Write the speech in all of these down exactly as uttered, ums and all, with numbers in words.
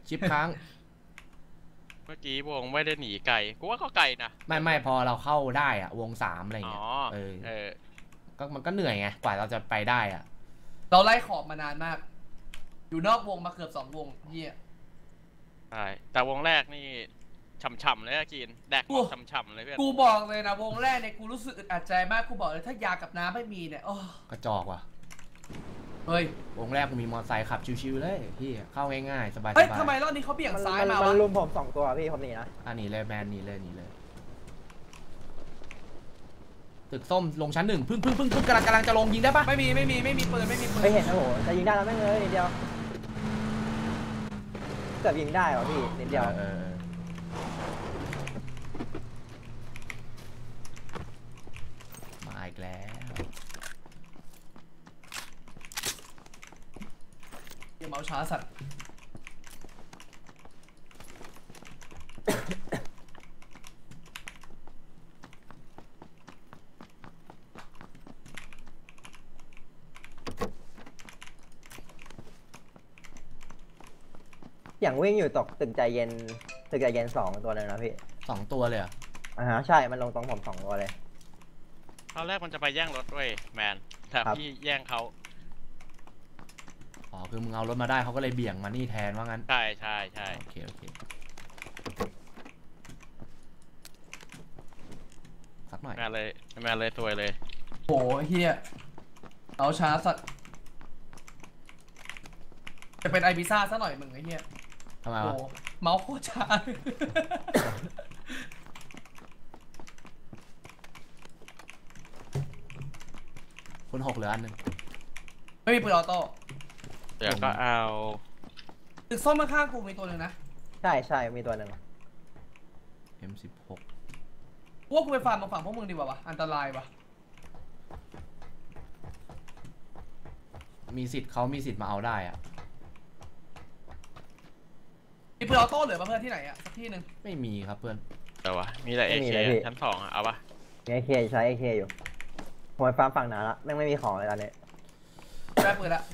ชิปค้างเมื่อกี้วงไม่ได้หนีไกลกูว่าก็ไกลนะไม่ไม่พอเราเข้าได้อะวงสามอะไรเงี้ยเออเออก็มันก็เหนื่อยไงกว่าเราจะไปได้อะเราไล่ขอบมานานมากอยู่นอกวงมาเกือบสองวงเฮียใช่แต่วงแรกนี่ฉ่ำๆเลยอะกินแดกหมดฉ่ำๆเลยเพื่อนกูบอกเลยนะวงแรกเนี่ยกูรู้สึกอึดอัดใจมากกูบอกเลยถ้ายากับน้ำไม่มีเนี่ยโอ้กระจอกว่ะเฮ้ยวงแรกกูมีมอเตอร์ไซค์ขับชิวๆเลยพี่เข้าง่ายๆสบายๆเฮ้ยทำไมรอบนี้เขาเบี่ยงซ้ายมาวะมันลุมผมสองตัวพี่ผมหนีนะอ่ะหนีเลยแมนหนีเลยหนีเลยตึกส้มลงชั้นหนึ่งพึ่งพึ่งพึ่งพึ่งกำลังกำลังจะลงยิงได้ปะไม่มีไม่มีไม่มีปืนไม่มีปืนไม่เห็นนะโหจะยิงได้แล้วไม่เลยนิดเดียวเกือบยิงได้เหรอพี่นิดเดียวมาอีกแล้วอย่าเมาช้าสัตว์อย่างวิ่งอยู่ตกตึกใจเย็นตึกใจเย็นสองตัวเลยนะพี่สองตัวเลยอ่ะอ่าฮะใช่มันลงตรงผมสองตัวเลยตอนแรกมันจะไปแย่งรถด้วยแมนแต่พี่แย่งเขาอ๋อคือมึงเอารถมาได้เขาก็เลยเบี่ยงมานี่แทนว่างั้นใช่ใช่ใช่โอเคโอเคสักหน่อยแมนเลยแมนเลยสวยเลยโอ้เฮียเมาช้าสัตว์จะเป็นไอพิซ่าซะหน่อยมึงไอ้เฮียทำไมวะเมาโคตรช้าคุณหกเหลืออันหนึ่งไม่มีปืนออโต้เดี๋ยวก็เอาตึกส้มข้างๆกูมีตัวหนึ่งนะใช่ใช่มีตัวหนึ่งเอ็ม สิบหกว่ากูไปฟาร์มมาฝั่งพวกมึงดีกว่าวะอันตรายวะมีสิทธิ์เขามีสิทธิ์มาเอาได้อะมีปืนออโต้เหลือมาเพื่อนที่ไหนอะสักที่หนึ่งไม่มีครับเพื่อนแต่ว่ามีแต่เอเคชั้นสองอะเอาปะเอเคใช้เอเคอยู่ผมไปฟาร์มฝั่งหนาละแม่งไม่มีของเลยตอนนี้ได้ปืนละ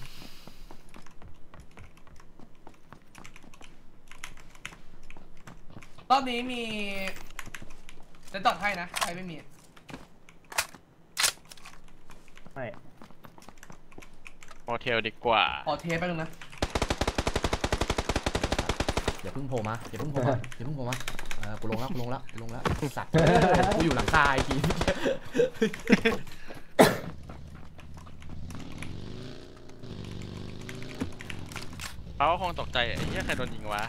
รอบนี้มีจะตัดให้นะใครไม่มีไม่โมเทลดีกว่าขอเทปไปนึงนะอย่าเพิ่งโผล่มาอย่าเพิ่งโผล่มาอย่าเพิ่งโผล่มาเออกูลงแล้วกูลงแล้วกูลงแล้วสัตว์กูอยู่หลังคาไอ้ทีเขาคงตกใจไอ้เหี้ยใครโดนยิงวะ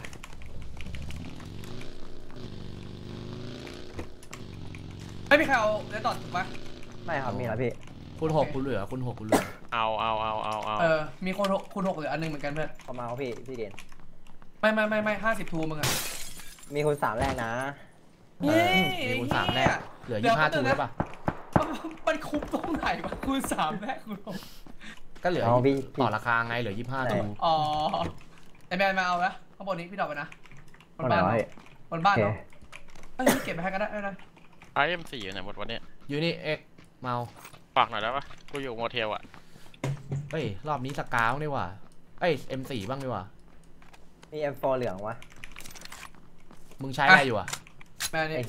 ไม่มีใครเอาเดตอดถูกปะไม่ครับมีแล้วพี่คุณหกคุณเหลือคุณหกคุณเหลือเอาเอาเอาเอาเอาเออมีคนหกคุณหกเหลืออันนึงเหมือนกันเพื่อนพอมาพี่พี่เด่นไม่ไม่ไม่ไม่ห้าสิบทูมึงอะมีคุณสามแรกนะมีคุณสามแรกเหลือยี่สิบห้าทูใช่ปะมันคุ้มตรงไหนวะคุณสามแรกคุณก็เหลือต่อราคาไงเหลือยี่สิบห้าทูอ๋อไอแบนมาเอาละข้างบนนี้พี่ดอกไปนะบนบ้านบนบ้านเนาะเฮ้ยเก็บไปให้กันได้ได้ไอเอ็มสี่อยู่ไหนหมดวันนี้อยู่นี่เอ็กเมาฝากหน่อยได้ปะกูอยู่โมเทลอ่ะเฮ้ยรอบนี้สกาวนี่ว่ะเอ้ยเอ็มสี่บ้างดีว่ะมีเอ็มโฟเหลืองวะมึงใช้อะไรอยู่อ่ะแม่นี่โอเค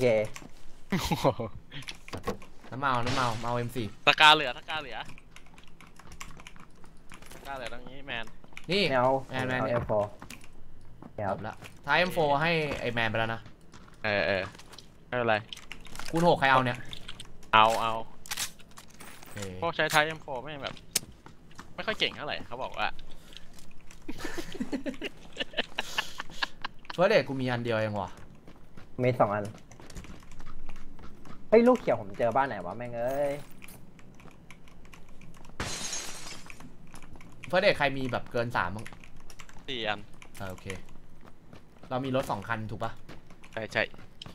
น้ำเมาน้ำเมาเมาเอ็มสี่สกาเหลือสกาเหลือสกาเหลือตรงนี้แมนนี่แมนแมนแมนเอ็มโฟครับละท้ายเอ็มโฟให้ไอแมนไปแล้วนะเออเออไม่เป็นไรคุณหกใครเอาเนี่ยเอาเอาพวกใช้ท้ายเอ็มโฟไม่แบบไม่ค่อยเก่งเท่าไหร่เขาบอกว่าเฟิร์สเดทกูมีอันเดียวเองว่ะมีสองอันเฮ้ยลูกเขียวผมเจอบ้านไหนวะแม่งเอ้ยเฟิร์สเดทใครมีแบบเกินสามมั้งสี่อันเออโอเคเรามีรถสองคันถูกปะใช่ใช่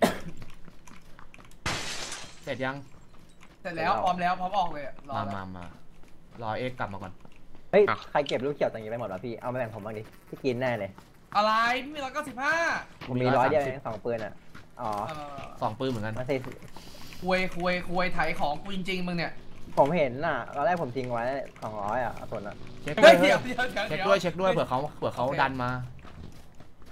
เสร็จยังเสร็จแล้วพร้อมแล้วพร้อมออกเลยมามามารอเอ็กกลับมาก่อนเฮ้ยใครเก็บลูกเขียวตรงนี้ไปหมดวะพี่เอามาแบ่งผมบ้างดิพี่กินแน่เลยอะไรพี่มีร้อยเก้าสิบห้าผมมีร้อยเดียวเองสองปืนอ่ะอ๋อสองปืนเหมือนกันมาสิคุยคุยคุยไถของกูจริงๆมึงเนี่ยผมเห็นน่ะตอนแรกผมทิ้งไว้สองร้อยอ่ะส่วนอ่ะเช็คด้วยเช็คด้วยเช็คด้วยเผื่อเขาเผื่อเขาดันมา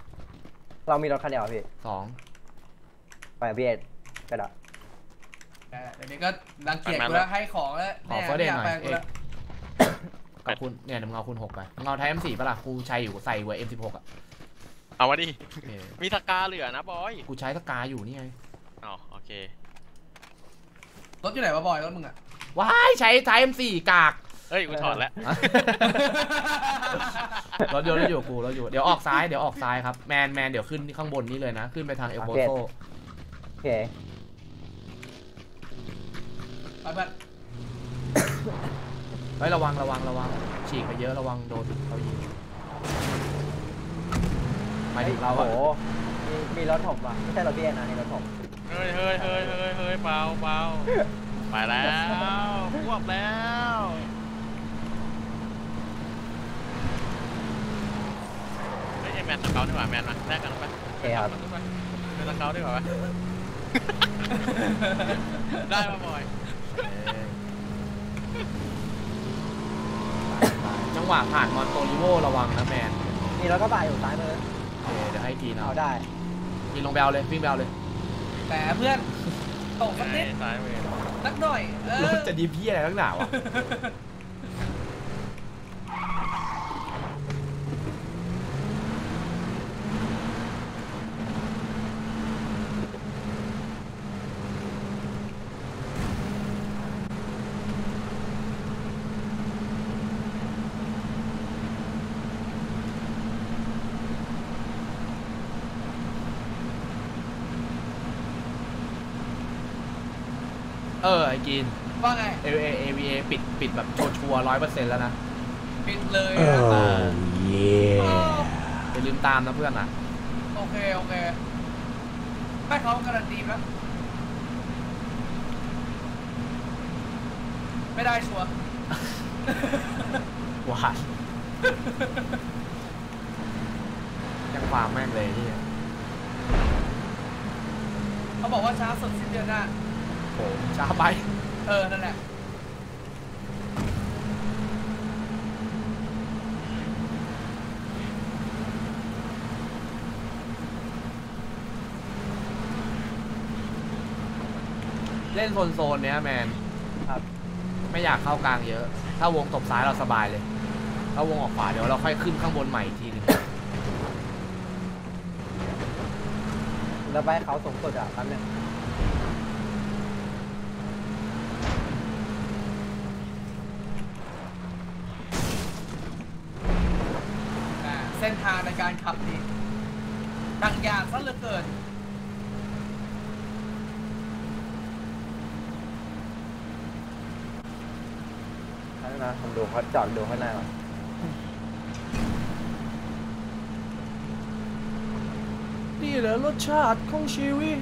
เรามีรถคันเดียวพี่สองไปกับพี่เอ็ดก็ได้แต่เดี๋ยวนี้ก็รังเกียจกูแล้วให้ของแล้วขอเฟอร์เดนหน่อยไปเอกูกแล้วกับคุณเนี่ยเดี๋ยวมึงเอาคุณหกไปมึงเอาไทย เอ็ม สี่ ป่ะล่ะกูใช้อยู่ใส่เวอร์ เอ็ม สิบหก อ่ะเอาวะดิโอเคมีสกาเหลือนะบอยกูใช้สกาอยู่นี่ไงอ๋อโอเครถอยู่ไหนวะบอยรถมึงอะว้ายใช้ไทย เอ็ม สี่ กากเฮ้ยกูถอดแล้วรถยนต์รถอยู่กูรถอยู่เดี๋ยวออกซ้ายเดี๋ยวออกซ้ายครับแมนแมนเดี๋ยวขึ้นข้างบนนี้เลยนะขึ้นไปทางเอลโบโซโอเคไปเพื่อนเฮ้ยระวังระวังระวังฉีกไปเยอะระวังโดนเขายิงไปถึงเราโอ้อะโหมีมีรถผมว่ะไม่ใช่รถพี่เอ็ดนะนี่รถผมเฮ้ยเฮ้ยเฮ้ยเฮ้ยเฮ้ยเบาเบาไปแล้วควบแล้วเฮ้ยไอ้แมนสเกลดีกว่าแมนมาแลกกันไปโอเคครับเป็นสเกลดีกว่าไหมได้มาบ่อยจังหวะผ่านมอนโตริโวระวังนะแมนมีรถกระบะอยู่ซ้ายมือโอเคเดี๋ยวให้กีนเอาเอาได้กีนลงแบลเลยวิ่งแบลเลยแต่เพื่อนตกสักนิดซ้ายมือสักหน่อยเอรอถจะดีพี่อะไรตั้งหนาวะเออไอ้กีนว่าไงเอเอเอวีเอปิดปิดแบบชัวร์ร้อยเปอร์เซ็นต์แล้วนะปิดเลยเอนะอโอ้อย่าลืมตามนะเพื่อนอ่ะโอเคโอเคไม่เขาการันตีแล้วไม่ได้ชัวร์หวานยังความแม่งเลยที่เขาบอกว่าช้าสุดสิ้นเดือนหน้าโหช้าไปเออ นั่นแหละเล่นโซนโซนๆเนี้ยแมนครับไม่อยากเข้ากลางเยอะ ถ้าวงตบซ้ายเราสบายเลย ถ้าวงออกขวาเดี๋ยวเราค่อยขึ้นข้างบนใหม่อีกทีหนึงแล้วไปให้เขาสูงสุดอ่ะแป๊บนึงอ่าเส้นทางในการขับนี่ดังยากซะเหลือเกินแป๊บนึงนะผมดูเขาจอดดูข้างหน้าก่อนนี่แหละรสชาติของชีวิต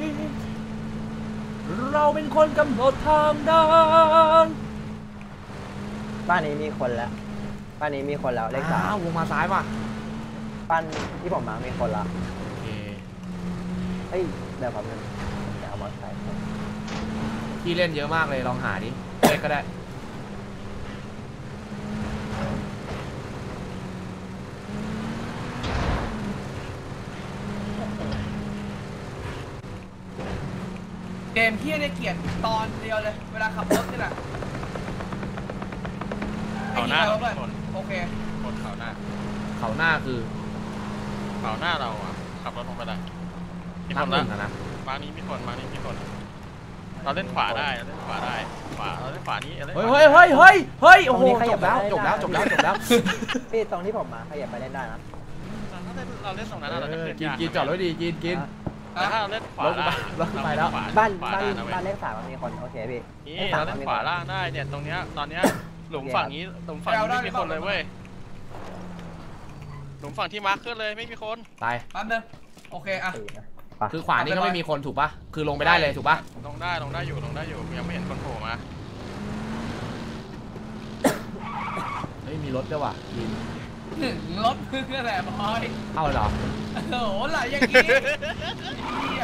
เราเป็นคนกำหนดทางเดินบ้านนี้มีคนแล้วบ้านนี้มีคนแล้วเลขสามอ้าววงมาซ้ายป่ะบ้านที่ผมมามีคนละโอเคเฮ้ยเดี๋ยวแป๊บนึงเดี๋ยวเอามาใส่ที่เล่นเยอะมากเลยลองหาดิเล่นก็ได้เกมที่ได้เกียรติตอนเดียวเลย เวลาขับรถนี่แหละเขาหน้าไอ้เรายิงไปควะนเพื่อนโอเคคนเขาหน้าเขาหน้าคือเขาหน้าเราอ่ะขับรถลงไปได้มีคนับนหละนึ่งอะนะมานี้มีคนมานี้มีคน เราเล่นขวาได้เราเล่นขวาได้ขวาเราเล่นขวานี้ล่นขเฮ้ยวาเฮ้ยเฮ้ยเฮ้ยเฮ้ยโอ้โหตรงนี้ขจยับแล้วไปจบแล้วจบแล้วจบแล้วพี่ตรงที่ผมมาขยับไปเล่นได้นะเราเล่นเราเล่นตรงนั้นเราเอจะอขึ้นกินยากกินจอดรถดีกินกินแต่ถ้าเราเล่นขวาล่างรถกูไปแล้วบ้านขวาบ้านได้นะเว้บ้านยเลขสามมีคนโอเคพี่นี่เลขสามเราเล่นมีขวาคนล่างได้เนี่ยตรงเนี้ยตอนเนี้ยหลุมฝั่งนี้หลุมฝั่งนี้ไม่มีคนเลยเว้ยหลุมฝั่งที่มาร์คขึ้นเลยไม่มีคนตายแป๊บนึงโอเคอะสี่นะคือขวานี่ก็ไม่มีคนถูกปะคือลงไปได้เลยถูกปะลงได้ลงได้อยู่ลงได้อยู่ยังไม่เห็นคนโผล่มาเฮ้ยมีรถด้วยว่ะกินหนึ่งรถมึงนั่นแหละบอยเข้าเลยเหรอโอ้โหไหลอย่างงี้เหี้ย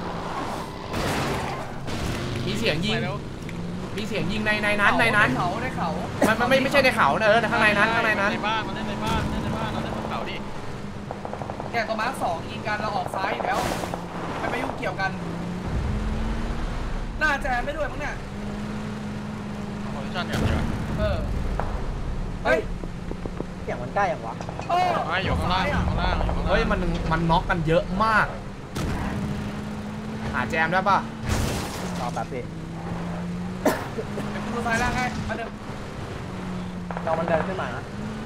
มีเสียงยิงไปแล้วมีเสียงยิงในในนั้นในนั้นเขาในเขามันมันไม่ไม่ใช่ในเขาเนอะเออข้างในนั้นข้างในนั้นในบ้านมันเล่นในบ้านเล่นในบ้านเราเล่นบนเขาดิเนี่ยตัวมาร์คสองยิงกันเราออกซ้ายอยู่แล้วไม่ไปยุ่งเกี่ยวกันน่าจะไม่ด้วยมั้งเนี่ยโพซิชั่นเนี่ยเดี๋ยวเออเฮ้ยเสียงมันใกล้อย่างวะเออไม่อยู่ข้างล่างอยู่ข้างล่างอยู่ข้างล่างเฮ้ยมันมันน็อกกันเยอะมาก หาแจมได้ป่ะรอแป๊บพี่เดี๋ยวกูดูซ้ายล่างให้มาเดิมลองมันเดินขึ้นมานะ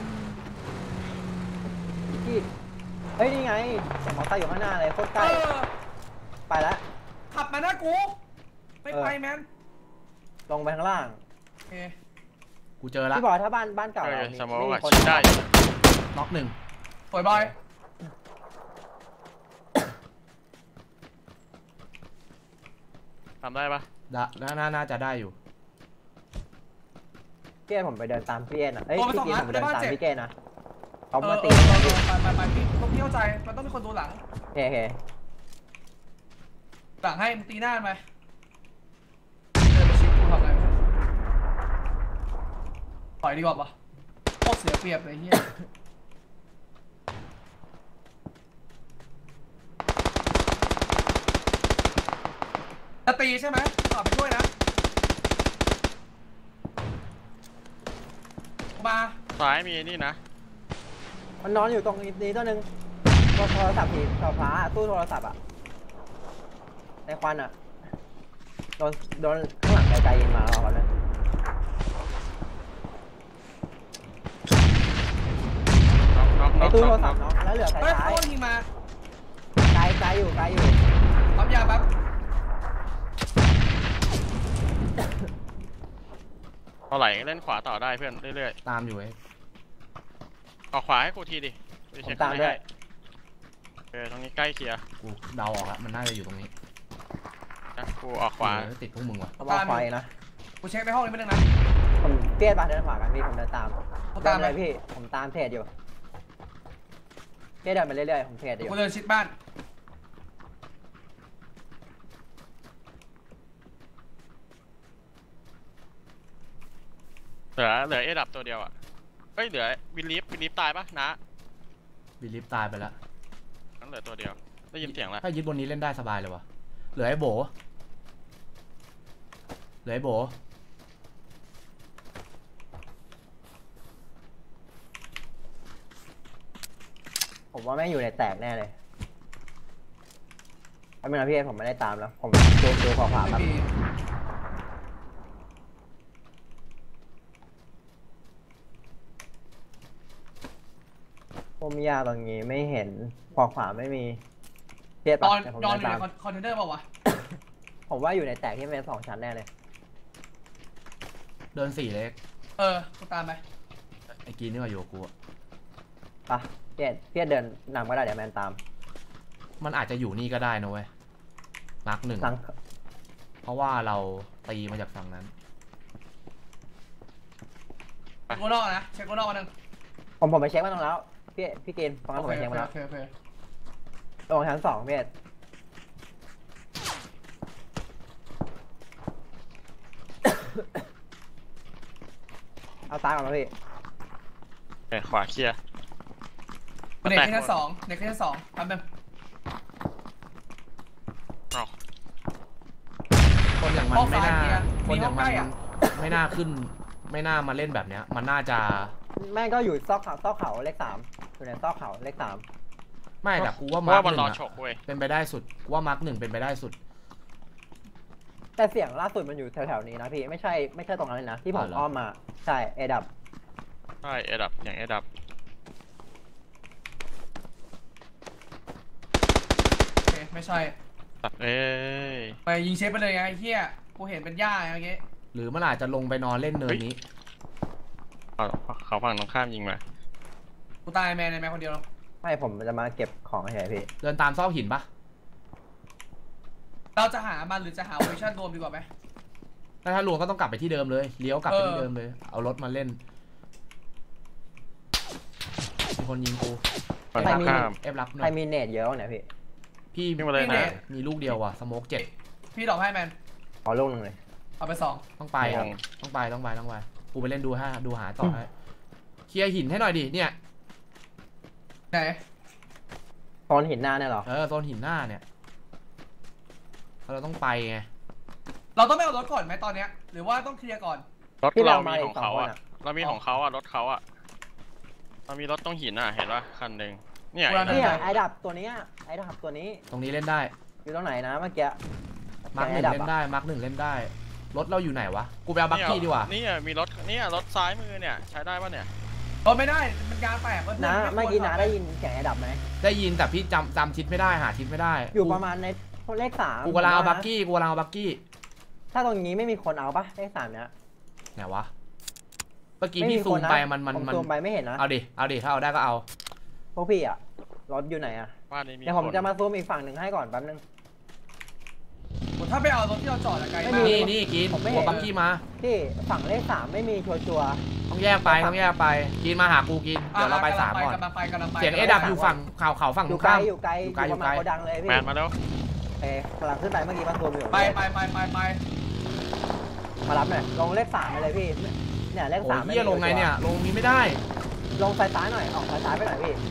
พี่เฮ้ยนี่ไงเสียงมอเตอร์อยู่ข้างหน้าเลยโคตรใกเอล้อไปแล้วขับมาหน้ากูไม่ไปแมนลงไปข้างล่างโอเคกูเจอละพี่บอยถ้าบ้านบ้านเก่าเออเรามีสมองไม่มีอะคนชิดได้อยู่น็อกหนึ่งสวยบอยทำได้ปะดะน่าน่าน่าจะได้อยู่พี่เอ็นผมไปเดินตามพี่เอ็นอ่ะเอ้ยโดนไปพี่สองเอ็นนัดผมในเดินบ้านตามเจ็บพี่เกนนะเขาเออมาเอตีอเออเออไปไปไปพี่พี่เข้าใจมันต้องมีคนดูหลังเฮ้เฮ้หลังให้มึงตีหน้ามันไปเดินไปชิดกูทำอะไรไม่ได้ถอยดีกว่าปะโคตรเสียเปรียบเลยเฮียจะตีใช่ไหมต่อไปช่วยนะมาซ้ายมีนี่นะมันนอนอยู่ตรงนี้ตัวหนึ่งโทรศัพท์พี่โทรฟ้าตู้โทรศัพท์อ่ะในควันอ่ะโดนโดนข้างหลังไกลๆยิงมาแล้วก่อนเลยน็อกน็อกน็ไอ้อกตู้โทน็รอกศัพท์เนาะแล้วเหลือสายเฮ้ยซ้ายโต้นยิงมาไกลไกลอยู่ไกลอยู่ปั๊มยาแป๊บเท่าไหร่เล่นขวาต่อได้เพื่อนเรื่อยตามอยู่ไอ้ๆออกขวาให้กูทีดิไปผเช็มคตามด้วยเออตรงนี้ใกล้เคลียร์กูเดาออกละมันน่าจะอยู่ตรงนี้นะกูออกขวาเออติดพวกมึงว่ะเขาบอกไฟนะกูเช็คในห้องนี้ไม่ได้นะผมเตี้ยปะเดินขวากันพี่ผมเดินตามกูเดิตามนเลเลย ยพี่ผมตามเพจอยู่เตี้ยเดินไปเรื่อยๆผมเพจอยู่กูเดินชิดบ้านเหลือเหลือเอดับตัวเดียวอ่ะเฮ้ยเหลือวิลลิฟวิลลิฟตายปะนะบิลิฟตายไปแล้วนั่นเหลือตัวเดียวได้ยินเสียงแล้วถ้ายึดบนนี้เล่นได้สบายเลยวะเหลือไอ้โบเหลือไอ้โบผมว่าแม่งอยู่ในแตกแน่เลยไม่เป็นไรพี่ผมไม่ได้ตามแล้วผมดูดูขวาขวาไม่ครับมีผมยาตรงนี้ไม่เห็นขวาขวาไม่มีเตี้ยนปะอนเดี๋ยวผมนอนเดิอน ยู่ตามในคอนเทนเนอร์เปล่าวะผมว่าอยู่ในแตกที่เป็นสองชั้นแน่เลยเดินสี่เล็กเออกูตามไปไอ้กีนนี่มาอยู่กับกูอะปะเตี้ยเตี้ยเดินนำก็ได้เดี๋ยวแมนตามมันอาจจะอยู่นี่ก็ได้นะเว้ยมาร์กหนึ่งหลังเพราะว่าเราตีมาจากฝั่งนั้นเช็คกูนอกนะเช็คกูนอกมาหนึ่งผมผมไปเช็คมาตรงแล้วพี่พี่เกณฑ์ฟังโอผมเคไปเช็คมาแล้วโอเคโอเคลงชั้นสองพี่เอ็ดเอาตายก่อนนะพี่เออขวาเคลียร์เด็กที่ชั้นสองเด็กที่ชั้นสองแป๊บนึงเอาคนอย่างมันห้องไม่ซ้ายน่าเคลียร์คมีนอห้อย่างงใกมัล้นอ่ะไม่น่าขึ้น ไม่น่ามาเล่นแบบเนี้ย มันน่าจะแม่งก็อยู่ซอกเขาซอกเขาเลขสามอยู่ในซอกเขาเลขสามไม่แต่กูว่าเพมาราะร์กว่าหมันนึ่รง อฉอะกเว้ยเป็นไปได้สุดกูว่ามาร์กหนึ่งเป็นไปได้สุดแต่เสียงล่าสุดมันอยู่แถวๆนี้นะพี่ไม่ใช่ไม่ใช่ตรงนั้นเลยนะที่ผมอ๋อเหรออ้อมมาใช่เอดับใช่เอดับอย่างเอดับโอเคไม่ใช่ตัดเอ้ยไปยิงเชฟไปเลยไงไอ้เฮียกูเห็นเป็นหญ้าอย่างเงี้ยหรือมันอาจจะลงไปนอนเล่นเนินนี้เอาเขาฝั่งตรงข้ามยิงมากูตายแมนในแมนคนเดียวหรอกไม่ผมจะมาเก็บของเฉยๆพี่เดินตามซอกหินปะเราจะหามันหรือจะหาโพซิชั่นรวมดีกว่าไหมถ้าถ้ารวมก็ต้องกลับไปที่เดิมเลยเลี้ยวกลับไปเออที่เดิมเลย เอารถมาเล่นมีคนยิงกูฝั่งตรงข้ามเอฟรับหน่ใครอยมีเนตเยอะเนี่ยพี่พี่วิ่งมาเลยนะมีลูกเดียวว่ะสโมกเจ็ดพี่ดอกให้แมนขอลูกหนึ่งเลยเอาไปสองต้องไปครับงงต้องไปต้องไปต้องไปกูไปเล่นดูห้าดูหาต่อให้เคลียร์หินให้หน่อยดิเนี่ยไหนตอนหินหน้าเนี่ยเหรอเออโซนหินหน้าเนี่ยเราต้องไปไงเราต้องไม่เอารถก่อนไหมตอนเนี้ยหรือว่าต้องเคลียร์ก่อนรถที่เราเรามามีอีขกองสองเขาคนอะอ่ะเรามีของเขาอะรถเขาอะเรามีรถต้องหินอะเห็นป่ะคันหนึ่งเนี่ยเนี่ยไอ้ดับตัวนี้ไอ้ดับตัวนี้ตรงนี้เล่นได้อยู่ตรงไหนนะเมื่อกี้มาร์กหนึ่งเล่นได้มาร์กหนึ่งเล่นได้รถเราอยู่ไหนวะกูไปเอาบักกี้ดีกว่านี่มีรถนี่รถซ้ายมือเนี่ยใช้ได้ป่ะเนี่ยรถไม่ได้มันยางแตกเพื่อนนะเมื่อกี้นะได้ยินเสียงไอ้ดับไหมได้ยินแต่พี่จำจำทิศไม่ได้หาทิศไม่ได้อยู่ประมาณในเลขสามกูกำลังเอาบักกี้กูกำลังเอาบักกี้ถ้าตรงนี้ไม่มีคนเอาปะเลขสามเนี้ยไหนวะเมื่อกี้พี่ซูมไปมันมันผมมันซูมไปไม่เห็นนะเอาดิเอาดิถ้าเอาได้ก็เอาพวกพี่อะรถอยู่ไหนอะบ้านนี้มีเดี๋ยวผมคนจะมาซูมอีกฝั่งหนึ่งให้ก่อนแป๊บนึงถ้าไปเอารถที่เราจอดอะไกลไม่มากมีนี่นี่กินผมไม่หัเห็วน บักกี้มาที่ฝั่งเลขสามไม่มีชัวร์ต้องแยกไปต้องแยกไปกินมาหากูกินเดี๋ยวเราไปสามก่อนกำลังไปกำลังไปเสียงเอดับอยู่ฝั่งเขาเขาฝั่งๆอตรยู่งไกลข้ามอยู่ไกลออยู่ ยู่ไกลประมาณอยู่ไกลโกดังเลยพี่แมนมาแล้วโอเคกำลังขึ้นไปเมื่อกี้มาซูมอยู่ไปไปไปไปไปมารับหน่อยลงเลขสามไปเลยพี่เนี่ยเลขโอ้สามยเฮียลงไงเนี่ยลงนี้ไม่ได้ลงซ้ายซ้ายหน่อยออกซ้ายซ้ายไปหน่อยพี่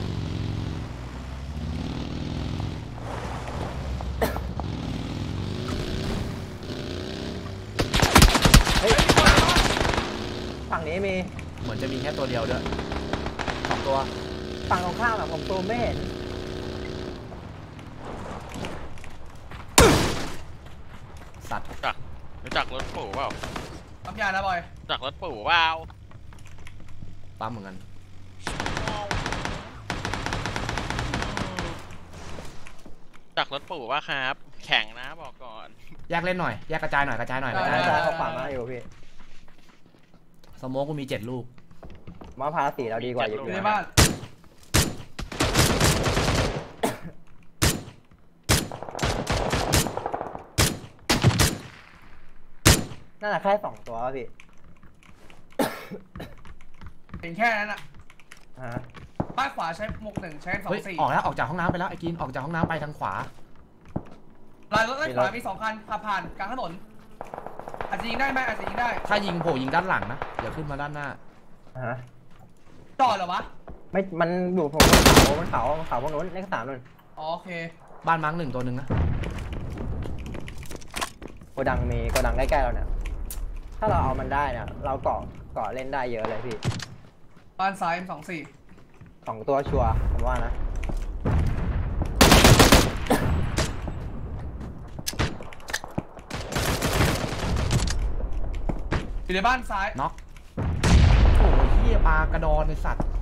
เฮ้ยฝั่งนี้มีเหมือนจะมีแค่ตัวเดียวด้วยสองตัวฝั่งตรงข้ามอะผมซูมไม่เห็นสัตว์รู้จักรถปู่เปล่าทำยานะบอยรู้จักรถปู่เปล่าปั๊มเหมือนกันรู้จักรถปู่ว่าครับ แข่งนะบอกก่อนแยกเล่นหน่อยแยกกระจายหน่อยกระจายหน่อยกระจายน่าหน่จะอยเอาขวามาอยู่พี่สโมกกูมีเจ็ดลูกมาพาสีเราดีกว่าอยู่อยู่ในบ้านน่าจะแค่สองตัวพี่เป็นแค่นั้นอะฮะบ้านขวาใช้หมวกหนึ่งใช้สองเฮ้ยสี่ออกแล้วออกจากห้องน้ำไปแล้วไอ้กินออกจากห้องน้ำไปทางขวาลายรถด้านขวามีสองคันขับผ่านกลางถนนอาจจะยิงได้ไหมอาจจะยิงได้ถ้ายิงโผล่ยิงด้านหลังนะเดี๋ยวขึ้นมาด้านหน้าฮะจอดเหรอวะไม่ มันอยู่ผมบนเขาบนเขาบนเขาพวกนู้นเลขสามนู่นอ๋อโอเคบ้านมาร์กหนึ่งตัวหนึ่งนะโกดังมีโกดังใกล้ๆเราเนี่ย ถ้าเราเอามันได้เนี่ย เราเกาะเกาะเล่นได้เยอะเลยพี่บ้านซ้ายสองสี่สองตัวชัวร์ผมว่านะอยู่ในบ้านซ้ายน็อกโอ้ยเฮียปลากระดอนในสัตว์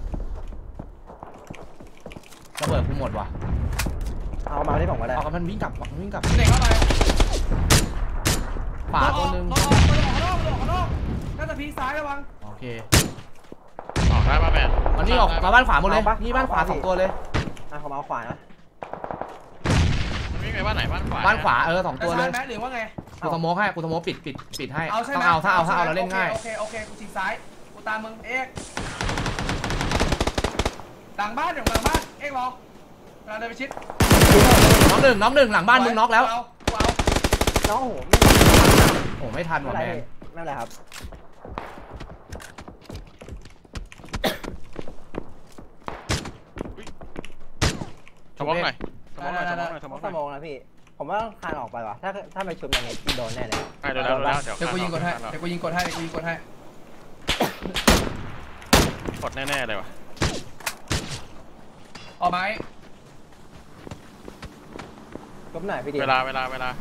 ระเบิดกูหมดว่ะเอามาที่ผมก็ได้เอากับมันวิ่งกลับมันวิ่งกลับเด็กเข้าไปขวาตัวหนึ่งรถออกรถออกรถออกรถออกรถออกน่าจะพีซ้ายระวังโอเคออกได้ป่ะแมนอันนี้ออกมาบ้านขวาหมดเลยนี่บ้านขวาสองตัวเลยอ่ะผมเอาขวานะมันวิ่งไปบ้านไหนบ้านขวาบ้านขวาเออสองจะตัวเลซ้ายยไหมหรือว่าไงกูสโมกให้กูสโมกปิดปิดปิดให้เอาใช่ไหต้มองเอาถ้าเอาถ้าเอาเราเล่นง่ายโอเคโอเคกูฉีกซ้ายกูตามมึงเอ็กหลังบ้านเดี๋ยวหลังบ้านเอ็กรอเราเดินไปชิดน้องหนึ่งน้องหนึ่งหลังบ้านมึงน็อกแล้วกูเอากูเอาน้องโหไม่โอ้ไม่ทันไม่ว่ะเป็นไรแมนพี่ไม่เป็นไรครับสมองหน่อยสมองหน่อยสมองหน่อยสมต้ออง งหสน่อยมองนะพี่ ผมว่าต้องคานออกไปว่ะ ถ้าถ้าไปชุบอย่างนี้โดนแน่เลยไปเดี๋ยวแล้วเดี๋ยวแล้วเดี๋ยวเดี๋ยวกูยิงกดให้เดี๋ยวกูยิงกดให้เดี๋ยวกูยิงกดให้กดแน่ๆเลยว่ะเอาไหมชุบหน่อยพี่ดิเวลาเวลาเวลา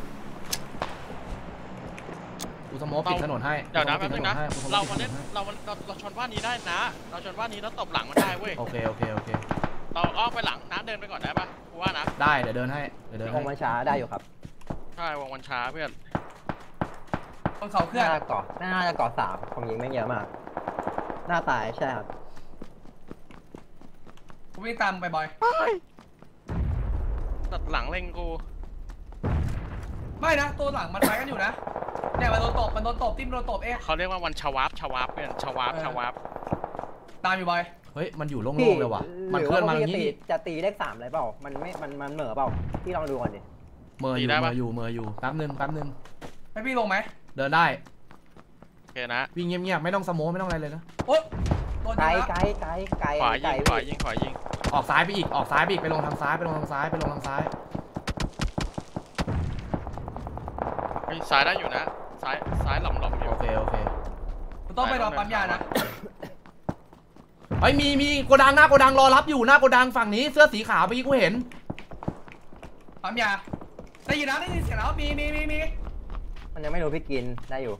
กูสโมกปิดถนนให้เดี๋ยวนะกูแป๊บสนึงโมกนะปิดถให้กูสโมเรากมาปิดเล่นถให้เรามันเราเราชนบ้านนี้ได้นะ เราชนบ้านนี้แล้วตบหลังมันได้เว้ยโอเคโอเคโอเคเราอ้อมไปหลังน้ำเดินไปก่อนได้ปะกูว่านะได้เดี๋ยวเดินให้เดี๋ยวเดินวให้งมันช้าได้อยู่ครับใช่วงวันช้าเพื่อนบนเขาเคลื่อนน่าจะเกาะน่าจะเกาะสามผมยิงไม่เยอะมาก หน้าตายใช่ครับกูวิ่งตามไปบอยตัดหลังเล็งกูไม่นะตัวหลังมันไปกันอยู่นะเนี่ยมันโดนตบมันโดนตบติ้มโดนตบเอ๊ะเขาเรียกว่าวันชวาบชวาบเพื่อนชวาบชวาบตามอยู่บอยเฮ้ยมันอยู่โล่พี่งๆเลยว่ะมันเคลื่อนมาอย่างนี้นี้จะตีเลขสามเลยเปล่า มันไม่ มันมันเหม่อเปล่า พี่ลองดูก่อนดิเมออยู่เมออยู่เมออยู่แป๊บนึงแป๊บนึงให้พี่ลงไหมเดินได้โอเคนะวิ่งเงียบๆไม่ต้องสโมกไม่ต้องอะไรเลยนะโอ๊ยโดนไกลยิงไกลแล้วไกลไกลขวาไกลยิงขวายิงขวายิงออกซ้ายไปอีกออกซ้ายไปอีกไปลงทางซ้ายไปลงทางซ้ายไปลงทางซ้ายเฮ้ยซ้ายได้อยู่นะซ้ายซ้ายหล่อมหล่อมอยู่โอเคโอเคกูต้องไปรอปั๊มยานะเฮ้ยมีมีโกดังหน้าโกดังรอรับอยู่หน้าโกดังฝั่งนี้เสื้อสีขาวเมื่อกี้กูเห็นปั๊มยาได้ยินนะได้ยินเสียงแล้วมีมีมีมีมันยังไม่รู้พี่กินได้อยู่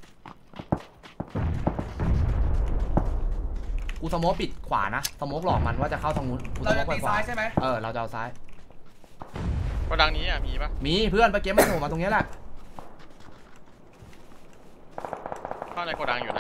กูสโมกปิดขวานะสโมกหลอกมันว่าจะเข้าทางนู้นกูสเราโมจะกไปตีขวาซ้ายใช่ไหมเออเราจะเอาซ้ายโกดังนี้อ่ะมีปะมีเพื่อนเมื่อกี้มันโผล่มาตรงนี้แหละเข้าในโกดังอยู่นะ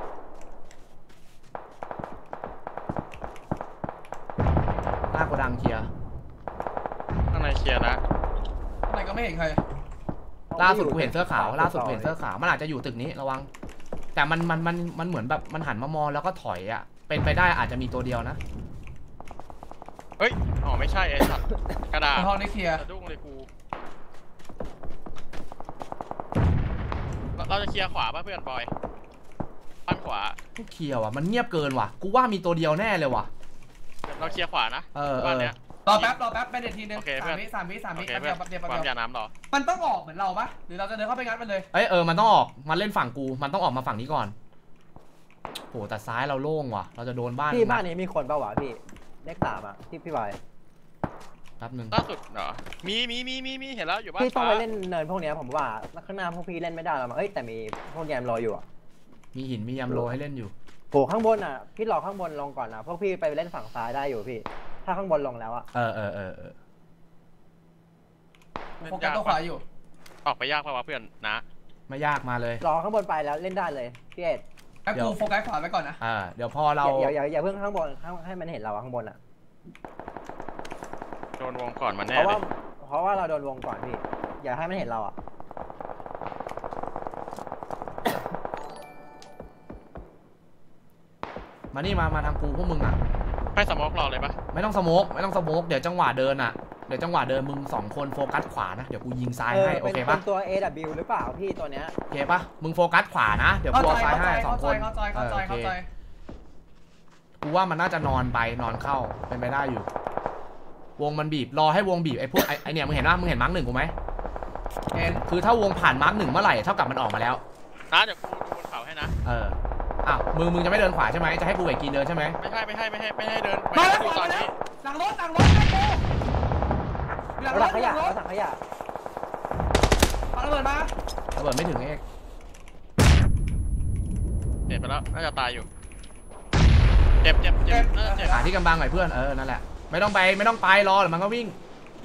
หน้าโกดังเคลียร์ข้างในเคลียร์นะอะไรก็ไม่เห็นใครล่าสุดกูเห็นเสื้อขาวล่าสุดกูเห็นเสื้อขาวมันอาจจะอยู่ตึกนี้ระวังแต่มันมันมันมันเหมือนแบบมันหันมามองแล้วก็ถอยอ่ะเป็นไปได้อาจจะมีตัวเดียวนะเฮ้ยอ๋อไม่ใช่ไอ้สัตว์กระดาษห้องนี้เคลียร์สะดุ้งเลยกูเราเราจะเคลียร์ขวาป่ะเพื่อนบอยปั้นขวาไม่เคลียร์ว่ะมันเงียบเกินว่ะกูว่ามีตัวเดียวแน่เลยว่ะเราเคลียร์ขวานะเออเอบ้านอเนี้ยรอแป๊บรอแป๊บเป็นเดทีนึงโอเคสาเพื่มอนวิสามวิสามโอวิเคแป๊บเพื่เดีอยวน แป๊บเดียวแป๊บความเดียยาว น้ำรอมันต้องออกเหมือนเราปะหรือเราจะเดินเข้าไปงัดมันเลยเอ้ยเออมันต้องออกมันเล่นฝั่งกูมันต้องออกมาฝั่งนี้ก่อนโหแต่ซ้ายเราโล่งว่ะเราจะโดนบ้านพี่บ้านนี้มีคนเปล่าวะพี่เลขสามอ่ะที่พี่บอยแป๊บนึงล่าสุดเหรอมีมีมีมีมีเห็นแล้วอยู่บ้านพี่ต้องฟ้าไปเล่นเนินพวกเนี้ยผมว่าข้างหน้าพวกพี่เล่นไม่ได้แล้วมั้งเอ้ยแต่มีพวกแยมรออยู่อ่ะมีหินมียามโลให้เล่นอยู่โหข้างบนอ่ะพี่รอข้างบนลงก่อนนะพวกพี่ไปเล่นฝั่งซ้ายได้อยู่พี่ ถ้าข้างบนลงแล้วอ่ะเออเออเออเออโฟกัสตัวขวาอยู่ออกไปยากป่าวะเพื่อนนะไม่ยากมาเลยรอข้างบนไปแล้วเล่นได้เลยพี่เอ็ดแล้วกูโฟกัสขวาไว้ก่อนนะอ่าเดี๋ยวพอเราอย่าอย่าอย่าเพิ่งข้างบนข้างให้มันเห็นเราอะข้างบนอ่ะโดนวงก่อนมันเพแน่ราะเลว่าย เพราะว่าเราโดนวงก่อนพี่อย่าให้มันเห็นเราอ่ะมานี่มามาทางกูพวกมึงอ่ะให้สโมกรอเลยปะไม่ต้องสโมกไม่ต้องสโมกเดี๋ยวจังหวะเดินอ่ะเดี๋ยวจังหวะเดินมึงสองคนโฟกัสขวานะเดี๋ยวกูยิงซ้ายให้โอเป็นเคเป็ปะนตัว เอ ดับเบิลยู หรือเปล่าพี่ตัวเนี้ยโอเคปะมึงโฟกัสขวานะเดี๋ยวเข้ากูใจเอาซ้ายเข้าให้ใจสองเข้าคใจนเข้าใจเข้าใจเออโอเข้าเคใจกูว่ามันน่าจะนอนไปนอนเข้าเป็นไปได้อยู่ วงมันบีบรอให้วงบีบไอ้พวกไอ้ไอ้เนี่ยมึงเห็นป่ะมึงเห็นมาร์กหนึ่งกูไหมเห็นคือถ้าวงผ่านมาร์กหนึ่งเมื่อไหร่เท่ากับมันออกมาแล้วนะเดี๋ยวกูดูบนเขาให้นะเอออ้าวมึงมึงจะไม่เดินขวาใช่ไหมจะให้กูกับกีนเดินใช่ไหมไม่ให้ไม่ให้ไม่ให้ไม่ให้เดินมาไม่แล้วให้ดูขตวาอนมาแล้วนี้หลังรถหลังรถหลังกูหลังเรารถัถงขหลัยะงรเราถถังขยะปาระเบิดมาระเบิดไม่ถึงเอกเจ็บไปแล้วน่าจะตายอยู่เจ็บเจ็บเจ็บน่าจะเจ็บหาที่กำบังหน่อยเพื่อนเออนั่นแหละไม่ต้องไปไม่ต้องไปรอเดี๋ยวมันก็วิ่ง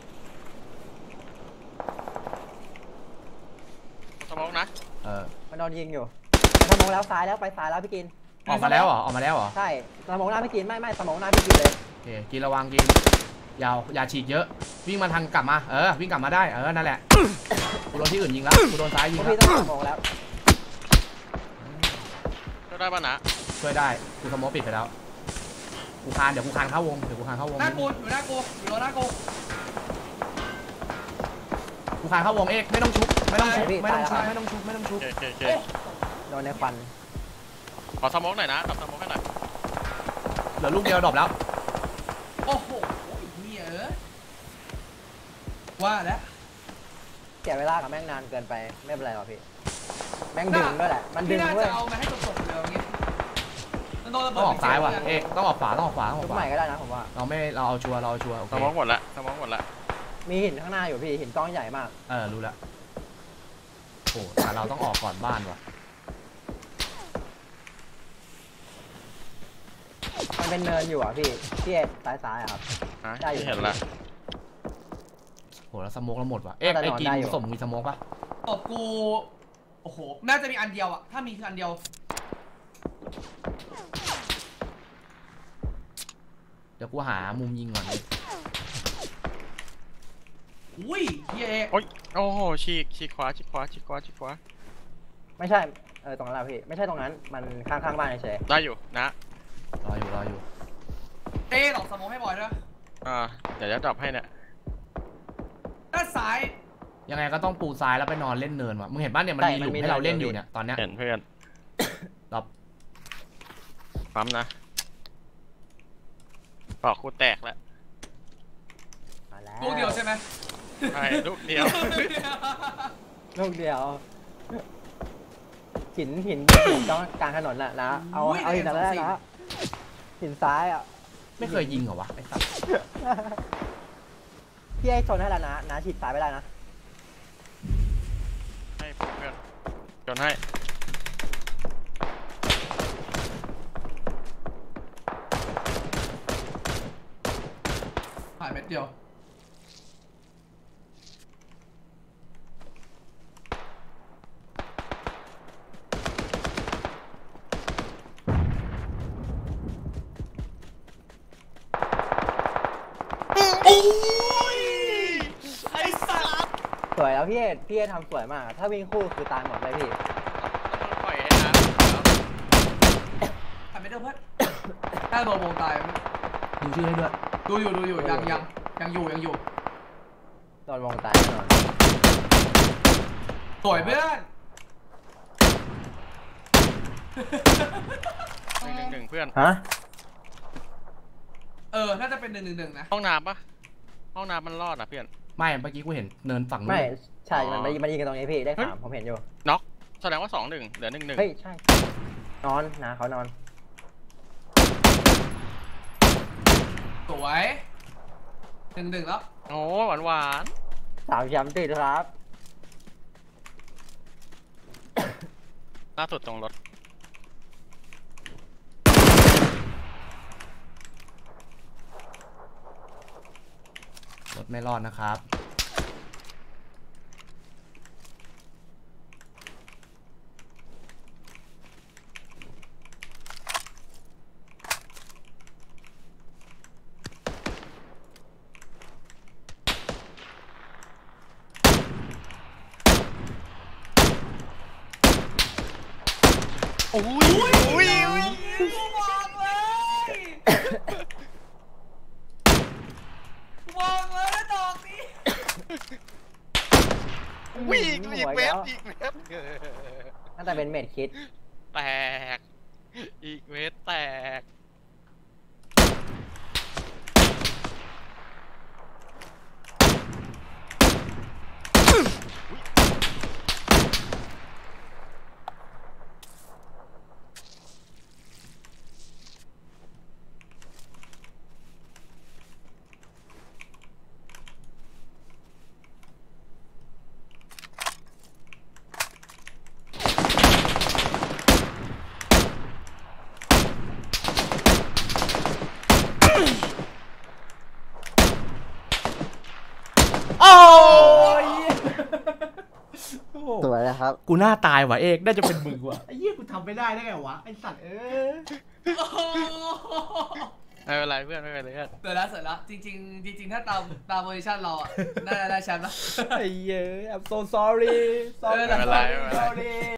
สโมกนะเออมันโดนยิงอยู่สมองแล้วซ้ายแล้วไปซ้ายแล้วพี่กินออกมาแล้วเหรอออกมาแล้วเหรอใช่สมองหน้าพี่กินไม่ไม่สมองหน้าพี่กินเลยโอเคกินระวังกินยาวอย่าฉีกเยอะวิ่งมาทางกลับมาเออวิ่งกลับมาได้เออนั่นแหละกูโดนที่อื่นยิงแล้วกูโดนซ้ายยิพงวกแล้วพี่ต้องสมองแล้วก็ได้ป่ะนะช่วยได้กูสโมอปิดไปแล้วกูคานเดี๋ยวกูคานเข้าวงเดี๋ยวกูคานเข้าวงหน้ากูอยู่หน้ากูอยู่รถหน้ากูกูคานเข้าวงเอกไม่ต้องชุบไม่ต้องชุบไม่ต้องชุบไม่ต้องชุบไม่ต้องชุโอบ เคโอเคโอเคโดนในควันขอสโมกหน่อยนะตับสโมกให้หน่อยเหลือลูกเดียวดรอปแล้วโอ้โหเฮียเอ้ยว่าแล้วเสียเวลากับแม่งนานเกินไปไม่เป็นไรหรอกพี่แม่งดึงด้วยแหละมันดึพี่งน่าเว้ยจะเอามาให้จบๆเลยอย่างงี้มันโดนระเบิต้อดงออกซ้ายว่ะเอกต้องออกขวาต้องออกขวาต้องอทุอก ขใหวาม่ก็ได้นะผมว่าเราไม่เราเอาชัวร์เราเอาชัวร์โอสเคโมกหมดละสโมกหมดละมีหินข้างหน้าอยู่พี่หินก้อนใหญ่มากเออรู้แล้วโอ้แต่เราต้องออกก่อนบ้านว่ะมันเป็นเนินอยู่อ่ะพี่พี่เอ็ดซ้ายซ้ายๆอะครับอ่ะได้อยู่เห็นละโหแล้วสโมกเราหมดว่ะเอ๊ะน่าจะไอ้นอนกินได้อยู่สมมีสโมกปะตบกูโอ้โหน่าจะมีอันเดียวอะถ้ามีคืออันเดียวเดี๋ยวกูหามุมยิงก่อนเลยอุ้ยเฮียเอกโอ้ยโอ้โหฉีกฉีกขวาฉีกขวาฉีกขวาฉีกขวาไม่ใช่เออตรงนั้นแหละพี่ไม่ใช่ตรงนั้นมันข้างๆบ้านเฉยได้อยู่นะรออยู่รออยู่เต้หลอกสมองให้บ่อยด้วยอ่าเดี๋ยวจะดรอปให้เนี่ยด้านซ้ายยังไงก็ต้องปูซ้ายแล้วไปนอนเล่นเนินว่ะมึงเห็นบ้านเนี่ยมันมีหลุมให้เราเล่นอยู่เนี่ยตอนเนี้ยเห็นเพื่อนดรอปปั๊มนะปอกคูแตกแล้วมาแล้วลูกเดียวใช่ไหมใช่ลูกเดียวลูกเดียวหินหินหินต้องกลางถนนน่ะนะเอาเอาหินนั้นแล้วนะหินซ้ายอ่ะไม่เคยยิงเหรอวะไอ้สัตว์พี่ไอ้ชนให้แล้วนะนะฉีดซ้ายไม่ได้นะให้เพื่อนจนให้ผ่านเม็ดเดียวโอ้ยไอ้สัสสวยแล้วพี่เอพี่เอทำสวยมากถ้าวิ่งคู่คือตายหมดเลยพี่ต้องปล่อยให้นะผ่านเม็ดเดียวเพื่อนถ้าโดนวงตายดูชื่อให้ด้วยดูอยู่ดูอยู่ยังยังยังอยู่ยังอยู่โดนวงตายแน่นอนสวยเพื่อนหนึ่งหนึ่งหนึ่งเพื่อนฮะเออน่าจะเป็นหนึ่งหนึ่งหนึ่งนะห้องน้ำปะห้องน้ำมันรอดอ่ะเพื่อนไม่เมื่อกี้กูเห็นเนินฝั่งนู้ไม่นใช่อ๋อมันมันยิงกันตรงนี้พี่ได้สามผมเห็นอยู่น็อกแสดงว่าสองหนึ่งเหลือหนึ่งหนึ่งเฮ้ยใช่นอนนะเขานอนสวยหนึ่งหนึ่งแล้วโอ้หวานหวานสามแชมป์ติดครับๆล่าสุดตรงรถรถไม่รอดนะครับโอ้ยอุ้ยกูบอกเลยกูบอกเลยดอกนี้วิ่งอีกเว็บอีกเว็บน่าจะเป็นเมดคิดแตกอีกเว็บแตกโอ้ยสวยนะครับกูหน้าตายว่ะเอกน่าจะเป็นมึงว่ะไอ้เหี้ยกูทำไม่ได้ได้ไงวะไอ้สัตว์เอ้ยไม่เป็นไรเพื่อนไม่เป็นไรเพื่อนเสร็จแล้วเสร็จแล้วจริงๆจริงๆถ้าตามตามโพซิชั่นเราอ่ะน่าจะได้แชมป์แล้วไอ้เหี้ย I'm so sorry sorry ไม่เป็นไรไม่เป็นไร sorry